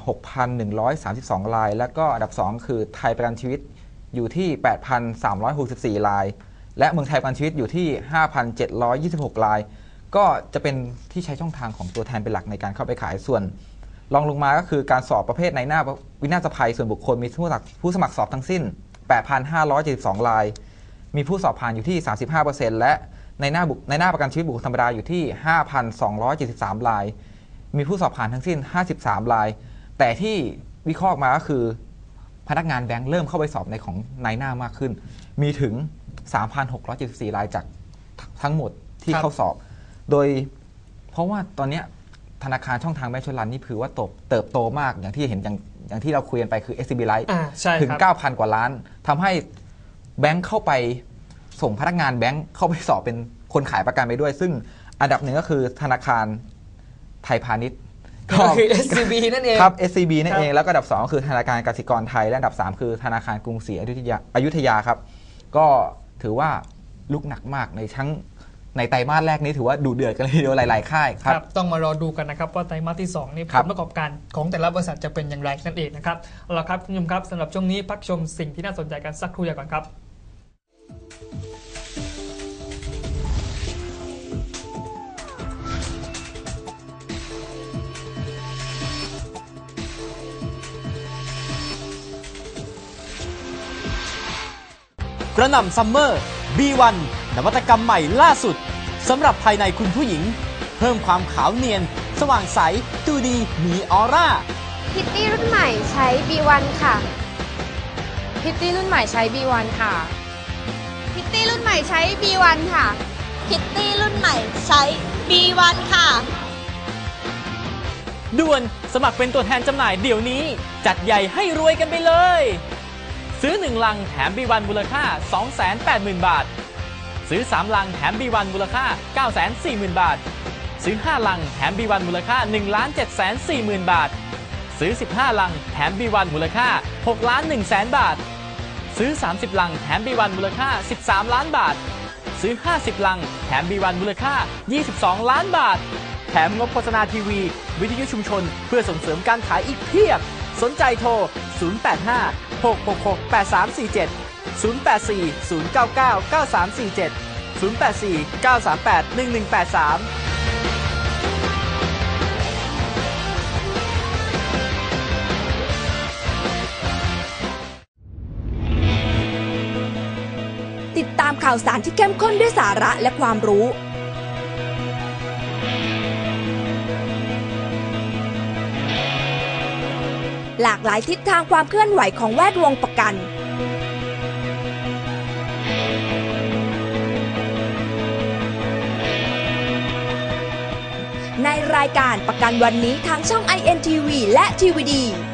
6,132 รายและก็อันดับ2คือไทยประกันชีวิตอยู่ที่ 8,364 รายและเมืองไทยประกันชีวิตอยู่ที่ 5,726 รายก็จะเป็นที่ใช้ช่องทางของตัวแทนเป็นหลักในการเข้าไปขายส่วนรองลงมาก็คือการสอบประเภทในหน้าวินาศภัยส่วนบุคคลมีผู้สมัครสอบทั้งสิ้น 8,572 รายมีผู้สอบผ่านอยู่ที่ 35% และในหน้าประกันชีวิตบุคคลธรรมดาอยู่ที่ 5,273 รายมีผู้สอบผ่านทั้งสิ้น53 รายแต่ที่วิเคราะห์มาก็คือพนักงานแบงค์เริ่มเข้าไปสอบในของนายหน้ามากขึ้นมีถึง 3,674 รายจากทั้งหมดที่เข้าสอบโดยเพราะว่าตอนนี้ธนาคารช่องทางแบงก์ชลรันนี่คือว่าเติบโตมากอย่างที่เห็นอย่างที่เราคุยกันไปคือ SCB Life ถึง 9,000 กว่าล้านทำให้แบงค์เข้าไปส่งพนักงานแบงค์เข้าไปสอบเป็นคนขายประกันไปด้วยซึ่งอันดับหนึ่งก็คือธนาคารไทยพาณิชย์ก็คือ SCB นั่นเองครับ SCB นั่นเองแล้วก็อันดับ2ก็คือธนาคารกสิกรไทยและอันดับ3คือธนาคารกรุงศรีอยุธยาครับก็ถือว่าลุกหนักมากในไตรมาสแรกนี้ถือว่าดุเดือดกันเลยทีเดียวหลายๆค่ายครับต้องมารอดูกันนะครับว่าไตรมาสที่2นี้ผลประกอบการของแต่ละบริษัทจะเป็นอย่างไรนั่นเองนะครับเอาละครับคุณผู้ชมครับสำหรับช่วงนี้พักชมสิ่งที่น่าสนใจกันสักครู่เดียวก่อนครับกระหน่ำซัมเมอร์ B1 นวัตกรรมใหม่ล่าสุดสำหรับภายในคุณผู้หญิงเพิ่มความขาวเนียนสว่างใสดูดีมีออร่าพิตตี้รุ่นใหม่ใช้ B1 ค่ะพิตตี้รุ่นใหม่ใช้ B1 ค่ะพิตตี้รุ่นใหม่ใช้ B1 ค่ะพิตตี้รุ่นใหม่ใช้ B1 ค่ะด่วนสมัครเป็นตัวแทนจำหน่ายเดี๋ยวนี้จัดใหญ่ให้รวยกันไปเลยซื้อ1ลังแถม B1 มูลค่า 280,000 บาทซื้อ3ลังแถม B1 มูลค่า 940,000 บาทซื้อ5ลังแถม B1 มูลค่า 1,740,000 บาทซื้อ15ลังแถม B1 มูลค่า 6,100,000 บาทซื้อ30ลังแถม B1 มูลค่า 13 ล้านบาทซื้อ50ลังแถม B1 มูลค่า 22 ล้านบาทแถมงบโฆษณาทีวีวิทยุชุมชนเพื่อส่งเสริมการขายอีกเพียบสนใจโทร 085-666-8347 084-099-9347 084-938-1183 ติดตามข่าวสารที่เข้มข้นด้วยสาระและความรู้หลากหลายทิศทางความเคลื่อนไหวของแวดวงประกันในรายการประกันวันนี้ทางช่อง INTV และ TVD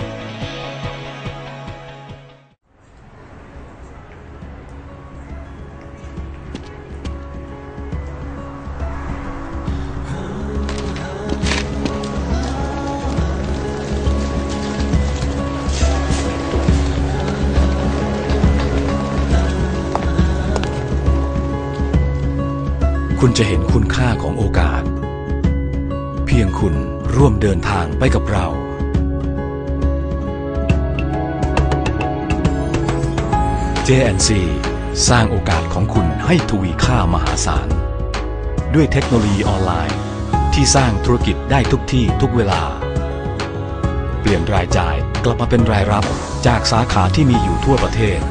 คุณจะเห็นคุณค่าของโอกาสเพียงคุณร่วมเดินทางไปกับเรา JNC สร้างโอกาสของคุณให้ทวีค่ามหาศาลด้วยเทคโนโลยีออนไลน์ที่สร้างธุรกิจได้ทุกที่ทุกเวลาเปลี่ยนรายจ่ายกลับมาเป็นรายรับจากสาขาที่มีอยู่ทั่วประเทศ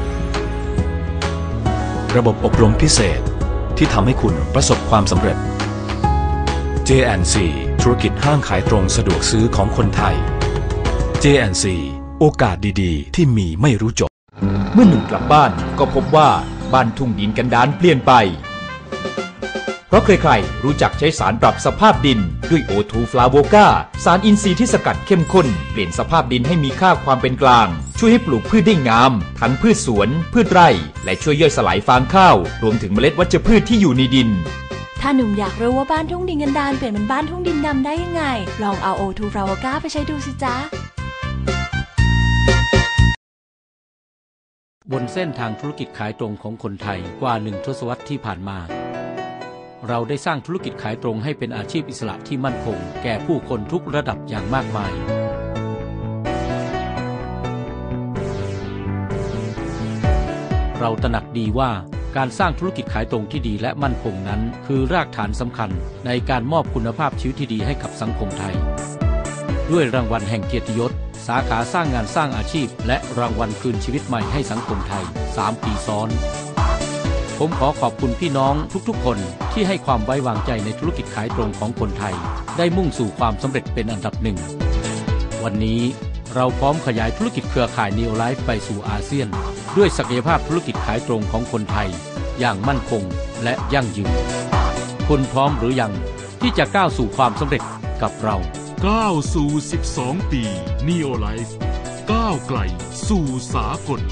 ระบบอบรมพิเศษที่ทำให้คุณประสบความสำเร็จ JNC ธุรกิจห้างขายตรงสะดวกซื้อของคนไทย JNC โอกาสดีๆที่มีไม่รู้จบเมื่อหนุ่มกลับบ้านก็พบว่าบ้านทุ่งดินกันดารเปลี่ยนไปเพราะใครๆรู้จักใช้สารปรับสภาพดินด้วย O2 Flavoka สารอินทรีย์ที่สกัดเข้มข้นเปลี่ยนสภาพดินให้มีค่าความเป็นกลางช่วยให้ปลูกพืชได้งามทั้งพืชสวนพืชไร่และช่วยย่อยสลายฟางข้าวรวมถึงเมล็ดวัชพืชที่อยู่ในดินถ้าหนุ่มอยากรู้ว่าบ้านทุ่งดินกันดารเปลี่ยนเป็นบ้านทุ่งดินดำได้ยังไงลองเอา O2 Flavoka ไปใช้ดูสิจ๊ะบนเส้นทางธุรกิจขายตรงของคนไทยกว่า1 ทศวรรษที่ผ่านมาเราได้สร้างธุรกิจขายตรงให้เป็นอาชีพอิสระที่มั่นคงแก่ผู้คนทุกระดับอย่างมากมายเราตระหนักดีว่าการสร้างธุรกิจขายตรงที่ดีและมั่นคงนั้นคือรากฐานสำคัญในการมอบคุณภาพชีวิตที่ดีให้กับสังคมไทยด้วยรางวัลแห่งเกียรติยศสาขาสร้างงานสร้างอาชีพและรางวัลคืนชีวิตใหม่ให้สังคมไทย3 ปีซ้อนผมขอขอบคุณพี่น้องทุกๆคนที่ให้ความไว้วางใจในธุรกิจขายตรงของคนไทยได้มุ่งสู่ความสำเร็จเป็นอันดับหนึ่งวันนี้เราพร้อมขยายธุรกิจเครือข่าย Neo Life ไปสู่อาเซียนด้วยศักยภาพธุรกิจขายตรงของคนไทยอย่างมั่นคงและยั่งยืนคุณพร้อมหรือยังที่จะก้าวสู่ความสำเร็จกับเราก้าวสู่12 ปี Neo Life ก้าวไกลสู่สากล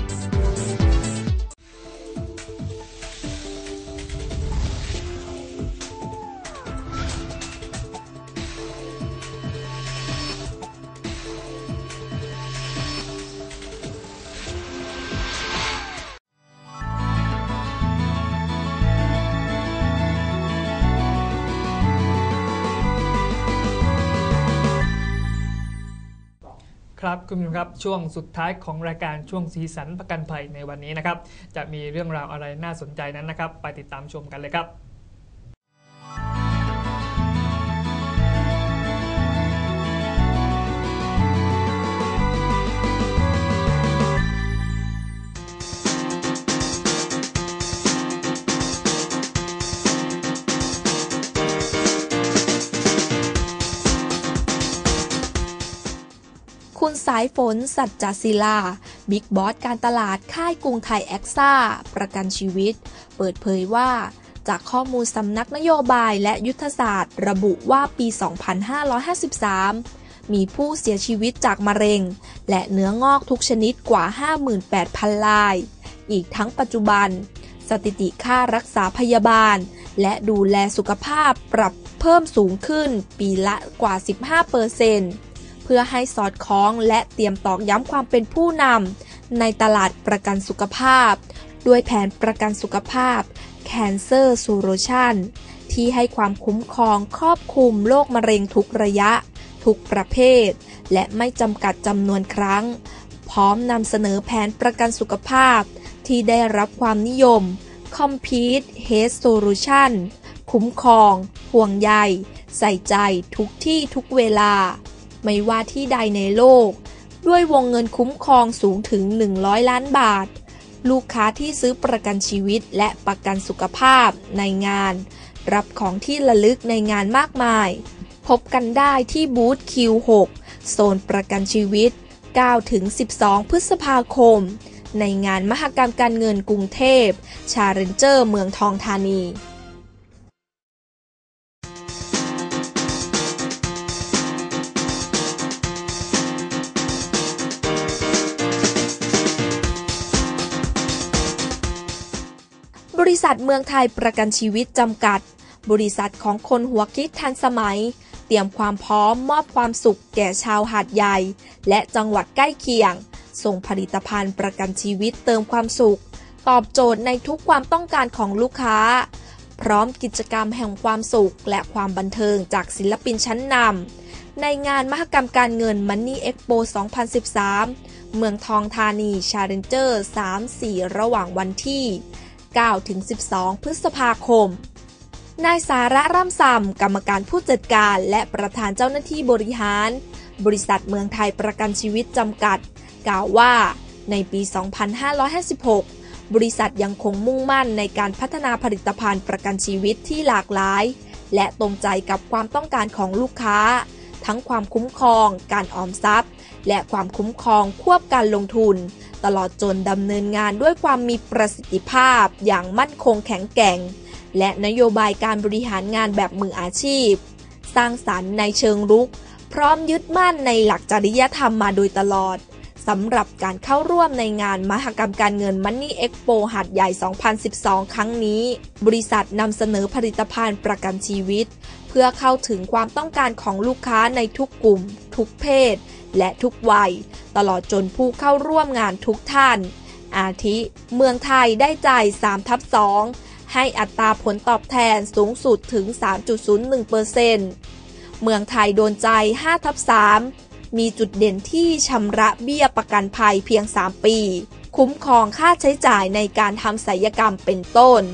ครับคุณผู้ชมครับช่วงสุดท้ายของรายการช่วงสีสันประกันภัยในวันนี้นะครับจะมีเรื่องราวอะไรน่าสนใจนั้นนะครับไปติดตามชมกันเลยครับคุณสายฝนสัจจศิลาบิ๊กบอสการตลาดค่ายกรุงไทยแอ็กซ่าประกันชีวิตเปิดเผยว่าจากข้อมูลสำนักนโยบายและยุทธศาสตร์ระบุว่าปี 2553 มีผู้เสียชีวิตจากมะเร็งและเนื้องอกทุกชนิดกว่า 58,000 รายอีกทั้งปัจจุบันสถิติค่ารักษาพยาบาลและดูแลสุขภาพปรับเพิ่มสูงขึ้นปีละกว่า 15%เพื่อให้สอดคล้องและเตรียมตอกย้ำความเป็นผู้นำในตลาดประกันสุขภาพด้วยแผนประกันสุขภาพ Cancer Solution ที่ให้ความคุ้มครองครอบคลุมโรคมะเร็งทุกระยะทุกประเภทและไม่จำกัดจำนวนครั้งพร้อมนำเสนอแผนประกันสุขภาพที่ได้รับความนิยม Complete Health Solution คุ้มครองห่วงใยใส่ใจทุกที่ทุกเวลาไม่ว่าที่ใดในโลกด้วยวงเงินคุ้มครองสูงถึง100 ล้านบาทลูกค้าที่ซื้อประกันชีวิตและประกันสุขภาพในงานรับของที่ระลึกในงานมากมายพบกันได้ที่บูธ Q6 โซนประกันชีวิต 9-12 พฤษภาคมในงานมหกรรมการเงินกรุงเทพ Challenger เมืองทองธานีบริษัทเมืองไทยประกันชีวิตจำกัดบริษัทของคนหัวคิดทันสมัยเตรียมความพร้อมมอบความสุขแก่ชาวหาดใหญ่และจังหวัดใกล้เคียงส่งผลิตภัณฑ์ประกันชีวิตเติมความสุขตอบโจทย์ในทุกความต้องการของลูกค้าพร้อมกิจกรรมแห่งความสุขและความบันเทิงจากศิลปินชั้นนำในงานมหกรรมการเงิน Money Expo 2013 เมืองทองธานี Challenger 3-4 ระหว่างวันที่9-12 พฤษภาคมนายสาระร่ำซำกรรมการผู้จัดการและประธานเจ้าหน้าที่บริหารบริษัทเมืองไทยประกันชีวิตจำกัดกล่าวว่าในปี 2556 บริษัทยังคงมุ่งมั่นในการพัฒนาผลิตภัณฑ์ประกันชีวิตที่หลากหลายและตรงใจกับความต้องการของลูกค้าทั้งความคุ้มครองการออมทรัพย์และความคุ้มครองควบการลงทุนตลอดจนดำเนินงานด้วยความมีประสิทธิภาพอย่างมั่นคงแข็งแกร่งและนโยบายการบริหารงานแบบมืออาชีพสร้างสรรค์ในเชิงรุกพร้อมยึดมั่นในหลักจริยธรรมมาโดยตลอดสำหรับการเข้าร่วมในงานมหกรรมการเงิน Money Expo หาดใหญ่ 2012 ครั้งนี้บริษัทนำเสนอผลิตภัณฑ์ประกันชีวิตเพื่อเข้าถึงความต้องการของลูกค้าในทุกกลุ่มทุกเพศและทุกวัยตลอดจนผู้เข้าร่วมงานทุกท่านอาทิเมืองไทยได้จ่าย 3/2 ให้อัตราผลตอบแทนสูงสุดถึง 3.01% เมืองไทยโดนใจ 5/3 มีจุดเด่นที่ชำระเบี้ยประกันภัยเพียง 3 ปี คคุ้มครองค่าใช้จ่ายในการทำศัลยกรรมเป็นต้น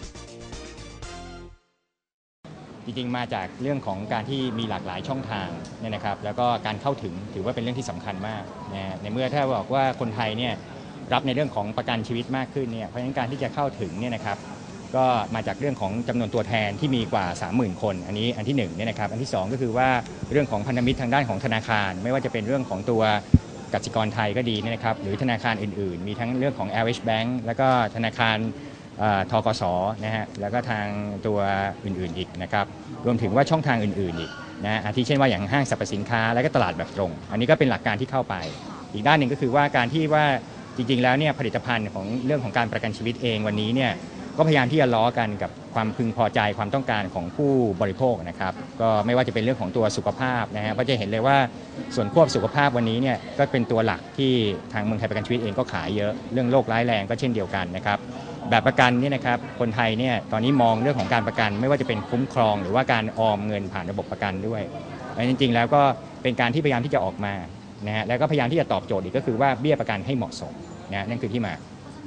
จริงๆมาจากเรื่องของการที่มีหลากหลายช่องทางเนี่ยนะครับแล้วก็การเข้าถึงถือว่าเป็นเรื่องที่สำคัญมากนะในเมื่อถ้าบอกว่าคนไทยเนี่ยรับในเรื่องของประกันชีวิตมากขึ้นเนี่ยเพราะฉะนั้นการที่จะเข้าถึงเนี่ยนะครับก็มาจากเรื่องของจำนวนตัวแทนที่มีกว่า 30,000 คนอันนี้อันที่1เนี่ยนะครับอันที่2ก็คือว่าเรื่องของพันธมิตรทางด้านของธนาคารไม่ว่าจะเป็นเรื่องของตัวกสิกรไทยก็ดีนะครับหรือธนาคารอื่นๆมีทั้งเรื่องของ LH Bank แล้วก็ธนาคารธกส.นะฮะแล้วก็ทางตัวอื่นๆอีกนะครับรวมถึงว่าช่องทางอื่นๆอีกนะอาทิเช่นว่าอย่างห้างสรรพสินค้าและก็ตลาดแบบตรงอันนี้ก็เป็นหลักการที่เข้าไปอีกด้านหนึ่งก็คือว่าการที่ว่าจริงๆแล้วเนี่ยผลิตภัณฑ์ของเรื่องของการประกันชีวิตเองวันนี้เนี่ยก็พยายามที่จะล้อกันกับความพึงพอใจความต้องการของผู้บริโภคนะครับก็ไม่ว่าจะเป็นเรื่องของตัวสุขภาพนะฮะเพราะจะเห็นเลยว่าส่วนควบสุขภาพวันนี้เนี่ยก็เป็นตัวหลักที่ทางเมืองไทยประกันชีวิตเองก็ขายเยอะเรื่องโรคร้ายแรงก็เช่นเดียวกันนะครับแบบประกันเนี่ยนะครับคนไทยเนี่ยตอนนี้มองเรื่องของการประกันไม่ว่าจะเป็นคุ้มครองหรือว่าการออมเงินผ่านระบบประกันด้วยและจริงๆแล้วก็เป็นการที่พยายามที่จะออกมานะฮะแล้วก็พยายามที่จะตอบโจทย์อีกก็คือว่าเบี้ยประกันให้เหมาะสมนะนั่นคือที่มา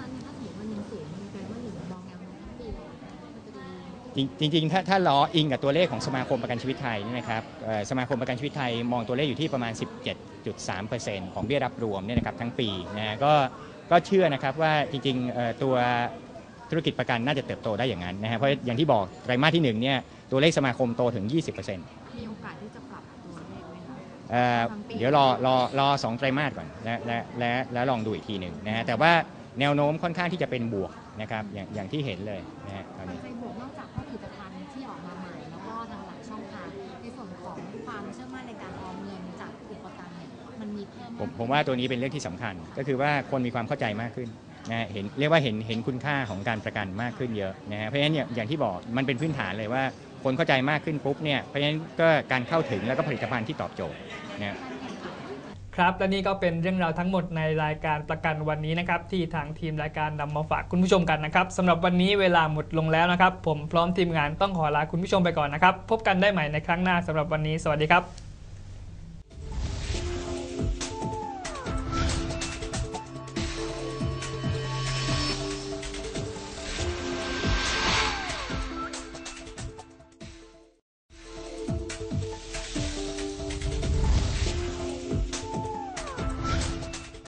จริงๆถ้าล้ออิงกับตัวเลขของสมาคมประกันชีวิตไทยนี่นะครับสมาคมประกันชีวิตไทยมองตัวเลขอยู่ที่ประมาณ 17.3% ของเบี้ยรับรวมเนี่ยนะครับทั้งปีนะก็เชื่อนะครับว่าจริงๆตัวธุรกิจประกันน่าจะเติบโตได้อย่างนั้นนะฮะเพราะอย่างที่บอกไตรมาสที่1เนี่ยตัวเลขสมาคมโตถึง 20%มีโอกาสที่จะปรับตัวเลขไหมคะเดี๋ยวรอ2ไตรมาสก่อนและลองดูอีกทีหนึ่งนะฮะแต่ว่าแนวโน้มค่อนข้างที่จะเป็นบวกนะครับอย่างที่เห็นเลยนะฮะตอนนี้นอกจากผลิตภัณฑ์ที่ออกมาใหม่แล้วก็ทางหลายช่องทางในส่วนของความเชื่อมั่นในการออมเงินจากอุปกรณ์เนี่ยมันมีเพิ่มผมว่าตัวนี้เป็นเรื่องที่สำคัญก็คือว่าคนมีความเข้าใจมากขึ้นนะเรียกว่าเห็นคุณค่าของการประกันมากขึ้นเยอะนะฮะเพราะฉะนั้นอย่างที่บอกมันเป็นพื้นฐานเลยว่าคนเข้าใจมากขึ้นปุ๊บเนี่ยเพราะฉะนั้นก็การเข้าถึงแล้วก็ผลิตภัณฑ์ที่ตอบโจทย์นะครับและนี่ก็เป็นเรื่องราวทั้งหมดในรายการประกันวันนี้นะครับที่ทางทีมรายการนำมาฝากคุณผู้ชมกันนะครับสำหรับวันนี้เวลาหมดลงแล้วนะครับผมพร้อมทีมงานต้องขอลาคุณผู้ชมไปก่อนนะครับพบกันได้ใหม่ในครั้งหน้าสำหรับวันนี้สวัสดีครับ